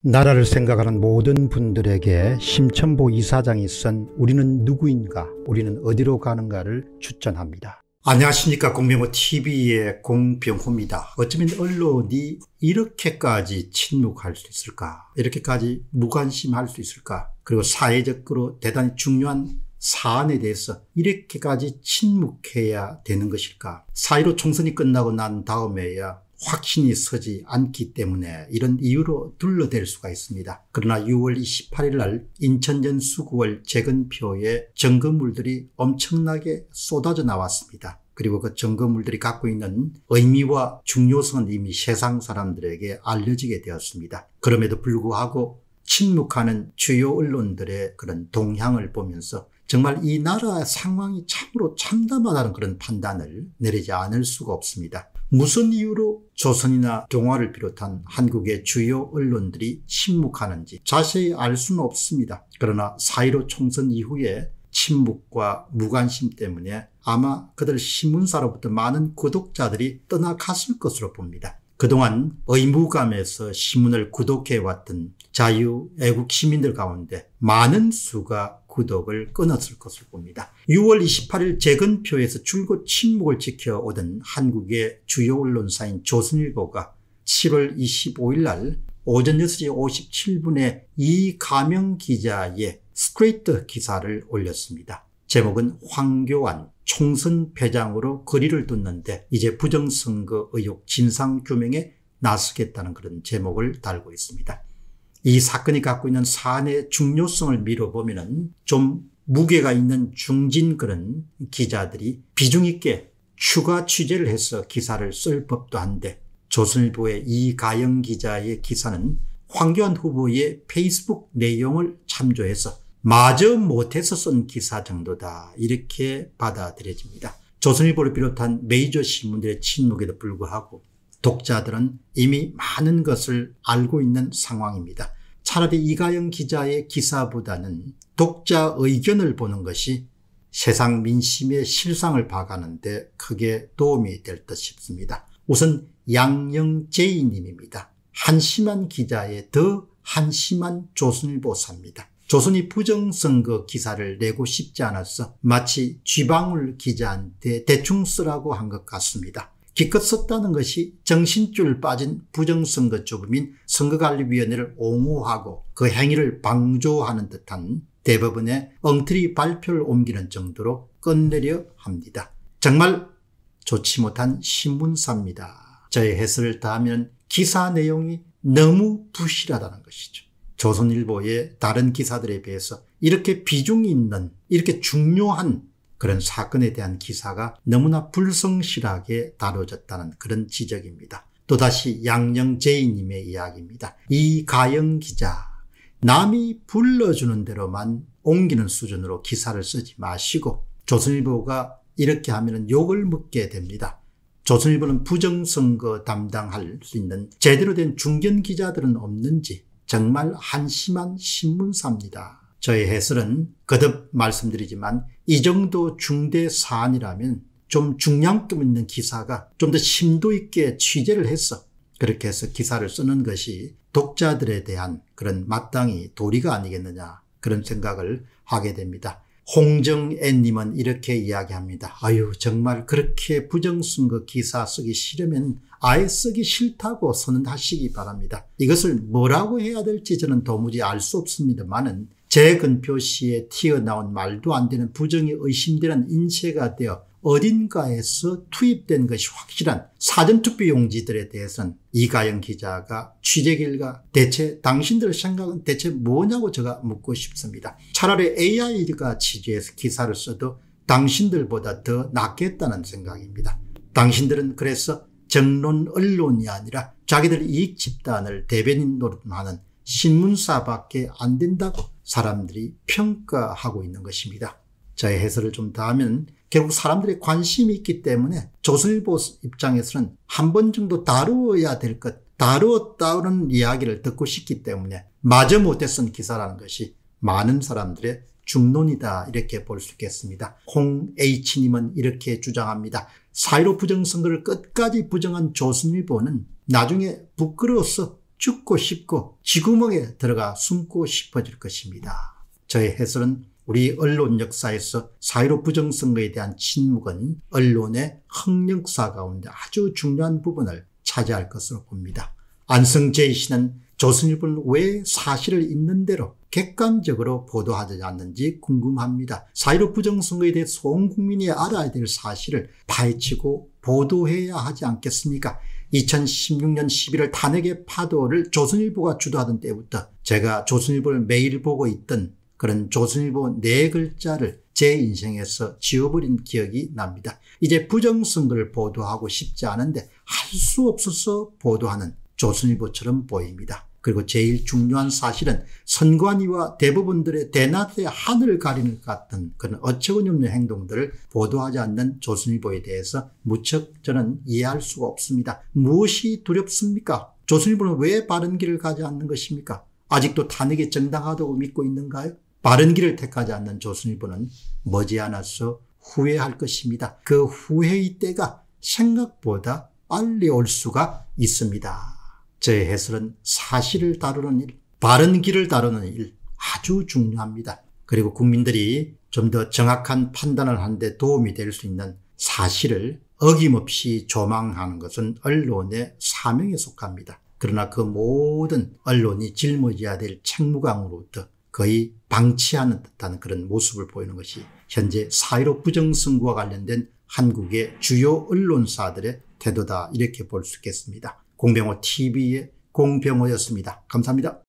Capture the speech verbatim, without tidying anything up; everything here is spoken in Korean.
나라를 생각하는 모든 분들에게 심천보 이사장이 쓴 우리는 누구인가, 우리는 어디로 가는가를 추천합니다. 안녕하십니까. 공병호티비의 공병호입니다. 어쩌면 언론이 이렇게까지 침묵할 수 있을까, 이렇게까지 무관심할 수 있을까, 그리고 사회적으로 대단히 중요한 사안에 대해서 이렇게까지 침묵해야 되는 것일까. 사일오 총선이 끝나고 난 다음에야 확신이 서지 않기 때문에 이런 이유로 둘러댈 수가 있습니다. 그러나 유월 이십팔일 날 인천 연수구월 재건표에 점검물들이 엄청나게 쏟아져 나왔습니다. 그리고 그 점검물들이 갖고 있는 의미와 중요성은 이미 세상 사람들에게 알려지게 되었습니다. 그럼에도 불구하고 침묵하는 주요 언론들의 그런 동향을 보면서 정말 이 나라 상황이 참으로 참담하다는 그런 판단을 내리지 않을 수가 없습니다. 무슨 이유로 조선이나 동아를 비롯한 한국의 주요 언론들이 침묵하는지 자세히 알 수는 없습니다. 그러나 사일오 총선 이후에 침묵과 무관심 때문에 아마 그들 신문사로부터 많은 구독자들이 떠나갔을 것으로 봅니다. 그동안 의무감에서 신문을 구독해왔던 자유애국 시민들 가운데 많은 수가 구독을 끊었을 것으로 봅니다. 유월 이십팔일 재건표에서 줄곧 침묵을 지켜오던 한국의 주요 언론사인 조선일보가 칠월 이십오일 날 오전 여섯 시 오십칠 분에 이가명 기자의 스트레이트 기사를 올렸습니다. 제목은 황교안 총선 패장으로 거리를 뒀는데 이제 부정선거 의혹 진상규명에 나서겠다는 그런 제목을 달고 있습니다. 이 사건이 갖고 있는 사안의 중요성을 미뤄보면 좀 무게가 있는 중진 그런 기자들이 비중 있게 추가 취재를 해서 기사를 쓸 법도 한데, 조선일보의 이가영 기자의 기사는 황교안 후보의 페이스북 내용을 참조해서 마저 못해서 쓴 기사 정도다, 이렇게 받아들여집니다. 조선일보를 비롯한 메이저 신문들의 침묵에도 불구하고 독자들은 이미 많은 것을 알고 있는 상황입니다. 차라리 이가영 기자의 기사보다는 독자 의견을 보는 것이 세상 민심의 실상을 봐가는데 크게 도움이 될 듯 싶습니다. 우선 양영제이 님입니다. 한심한 기자의 더 한심한 조선일보사입니다. 조선이 부정선거 기사를 내고 싶지 않아서 마치 쥐방울 기자한테 대충 쓰라고 한 것 같습니다. 기껏 썼다는 것이 정신줄 빠진 부정선거 조범인 선거관리위원회를 옹호하고 그 행위를 방조하는 듯한 대법원의 엉터리 발표를 옮기는 정도로 끝내려 합니다. 정말 좋지 못한 신문사입니다. 저의 해설을 다하면 기사 내용이 너무 부실하다는 것이죠. 조선일보의 다른 기사들에 비해서 이렇게 비중이 있는, 이렇게 중요한 그런 사건에 대한 기사가 너무나 불성실하게 다뤄졌다는 그런 지적입니다. 또다시 양영제이님의 이야기입니다. 이가영 기자, 남이 불러주는 대로만 옮기는 수준으로 기사를 쓰지 마시고, 조선일보가 이렇게 하면 욕을 먹게 됩니다. 조선일보는 부정선거 담당할 수 있는 제대로 된 중견 기자들은 없는지 정말 한심한 신문사입니다. 저의 해설은 거듭 말씀드리지만 이 정도 중대 사안이라면 좀 중량감 있는 기사가 좀 더 심도 있게 취재를 해서 그렇게 해서 기사를 쓰는 것이 독자들에 대한 그런 마땅히 도리가 아니겠느냐, 그런 생각을 하게 됩니다. 홍정애님은 이렇게 이야기합니다. 아유, 정말 그렇게 부정선거 기사 쓰기 싫으면 아예 쓰기 싫다고 선언하시기 바랍니다. 이것을 뭐라고 해야 될지 저는 도무지 알 수 없습니다만은 재건표 시에 튀어나온 말도 안 되는 부정이 의심되는 인쇄가 되어 어딘가에서 투입된 것이 확실한 사전투표용지들에 대해서는 이가영 기자가 취재 결과 대체 당신들 생각은 대체 뭐냐고 제가 묻고 싶습니다. 차라리 에이아이가 취재해서 기사를 써도 당신들보다 더 낫겠다는 생각입니다. 당신들은 그래서 정론 언론이 아니라 자기들 이익 집단을 대변인 노릇하는 신문사밖에 안 된다고 사람들이 평가하고 있는 것입니다. 저의 해설을 좀 더 하면 결국 사람들의 관심이 있기 때문에 조선일보 입장에서는 한 번 정도 다루어야 될 것, 다루었다는 이야기를 듣고 싶기 때문에 마저 못해 쓴 기사라는 것이 많은 사람들의 중론이다, 이렇게 볼 수 있겠습니다. 홍H님은 이렇게 주장합니다. 사일오 부정선거를 끝까지 부정한 조선일보는 나중에 부끄러워서 죽고 싶고 쥐구멍에 들어가 숨고 싶어질 것입니다. 저의 해설은 우리 언론 역사에서 사일오 부정선거에 대한 침묵은 언론의 흥역사 가운데 아주 중요한 부분을 차지할 것으로 봅니다. 안성재 씨는 조선일보는 왜 사실을 있는 대로 객관적으로 보도하지 않는지 궁금합니다. 사일오 부정선거에 대해서 온 국민이 알아야 될 사실을 파헤치고 보도해야 하지 않겠습니까? 이천십육 년 십일월 탄핵의 파도를 조선일보가 주도하던 때부터 제가 조선일보를 매일 보고 있던 그런 조선일보 네 글자를 제 인생에서 지워버린 기억이 납니다. 이제 부정선거를 보도하고 싶지 않은데 할 수 없어서 보도하는 조선일보처럼 보입니다. 그리고 제일 중요한 사실은 선관위와 대법원들의 대낮에 하늘을 가리는 것 같은 그런 어처구니없는 행동들을 보도하지 않는 조선일보에 대해서 무척 저는 이해할 수가 없습니다. 무엇이 두렵습니까? 조선일보는 왜 바른 길을 가지 않는 것입니까? 아직도 탄핵이 정당하다고 믿고 있는가요? 바른 길을 택하지 않는 조선일보는 머지않아서 후회할 것입니다. 그 후회의 때가 생각보다 빨리 올 수가 있습니다. 제 해설은 사실을 다루는 일, 바른 길을 다루는 일 아주 중요합니다. 그리고 국민들이 좀 더 정확한 판단을 하는 데 도움이 될 수 있는 사실을 어김없이 조망하는 것은 언론의 사명에 속합니다. 그러나 그 모든 언론이 짊어져야 될 책무감으로부터 거의 방치하는 듯한 그런 모습을 보이는 것이 현재 사일오 부정선거와 관련된 한국의 주요 언론사들의 태도다, 이렇게 볼 수 있겠습니다. 공병호 티비의 공병호였습니다. 감사합니다.